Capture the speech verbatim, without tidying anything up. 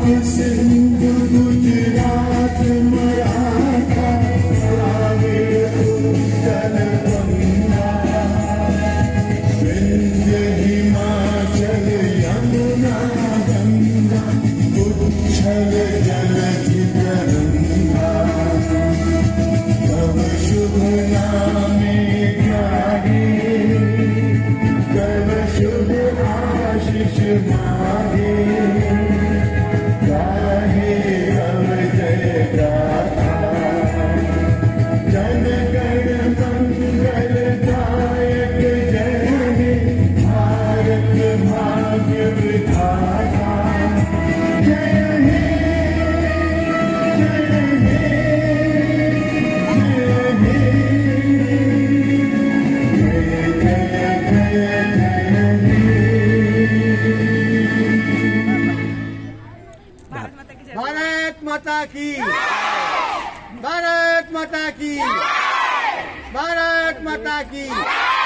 सिंधु गुजरात मराठा द्राविड़ उत्कल बंगा विंध्य हिमाचल यमुना गंगा उच्छल जलधि तरंगा तव शुभ नामे गाहे तव शुभ आशीष मागे गाहे तव जय गाथा जन गण मंगल दायक जय हे भारत भाग्य विधाता जय हे जय हे भारत माता की, भारत माता की, भारत माता की।